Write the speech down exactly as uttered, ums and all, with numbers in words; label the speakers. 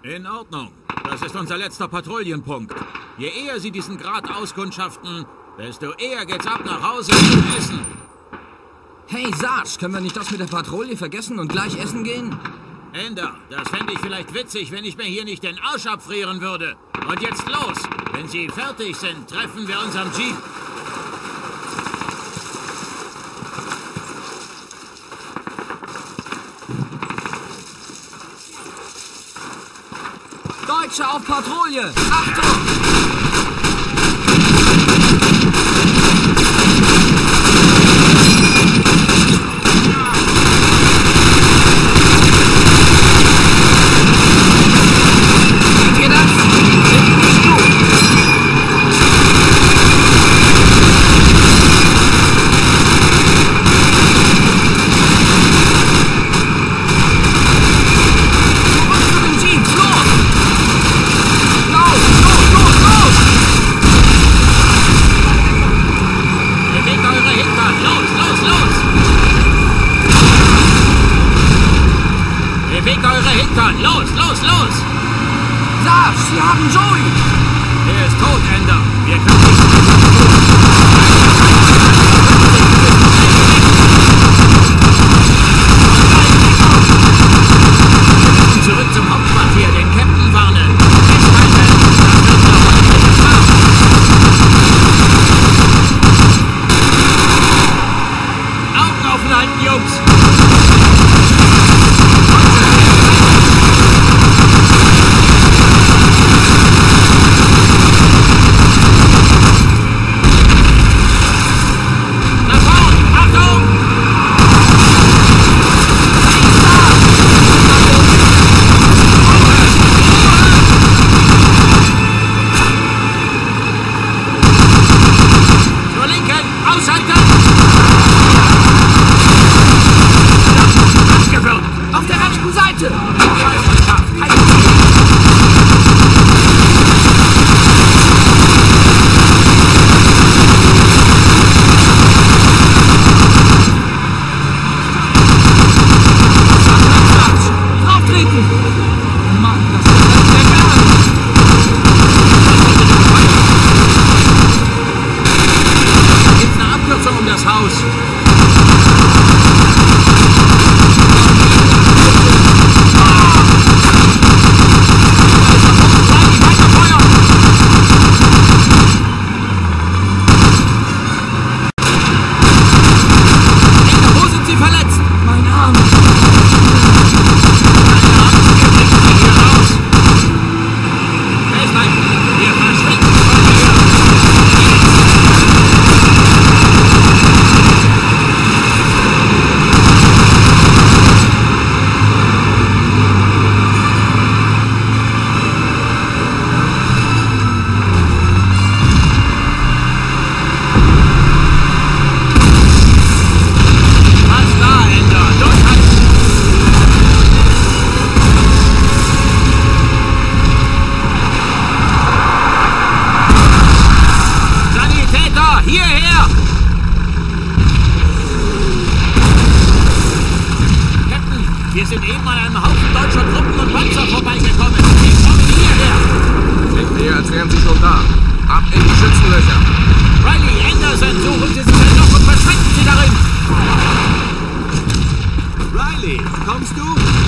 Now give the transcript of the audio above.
Speaker 1: In Ordnung. Das ist unser letzter Patrouillenpunkt. Je eher Sie diesen Grad auskundschaften, desto eher geht's ab nach Hause zum Essen.
Speaker 2: Hey, Sarge, können wir nicht das mit der Patrouille vergessen und gleich essen gehen?
Speaker 1: Ender, das fände ich vielleicht witzig, wenn ich mir hier nicht den Arsch abfrieren würde. Und jetzt los! Wenn Sie fertig sind, treffen wir uns am Jeep.
Speaker 2: Deutsche auf Patrouille! Achtung! Seht ihr das? Sind nicht gut!
Speaker 1: Los, los, los!
Speaker 2: Sarge, Sie haben Joey!
Speaker 1: Er ist tot, Ender. Wir können nicht... Wir müssen zurück zum Hauptquartier, den Captain warnen. Festhalten! Das wird eine ordentliche Fahrt. Augen offen halten, Jungs! Wir sind eben an einem Haufen deutscher Truppen und Panzer vorbeigekommen. Die kommen hierher.
Speaker 3: Klingt eher, als wären sie schon da. Ab in die Schützenlöcher.
Speaker 1: Riley, Anderson, suchen Sie sich ein Loch und verschwinden Sie darin.
Speaker 4: Riley, kommst du?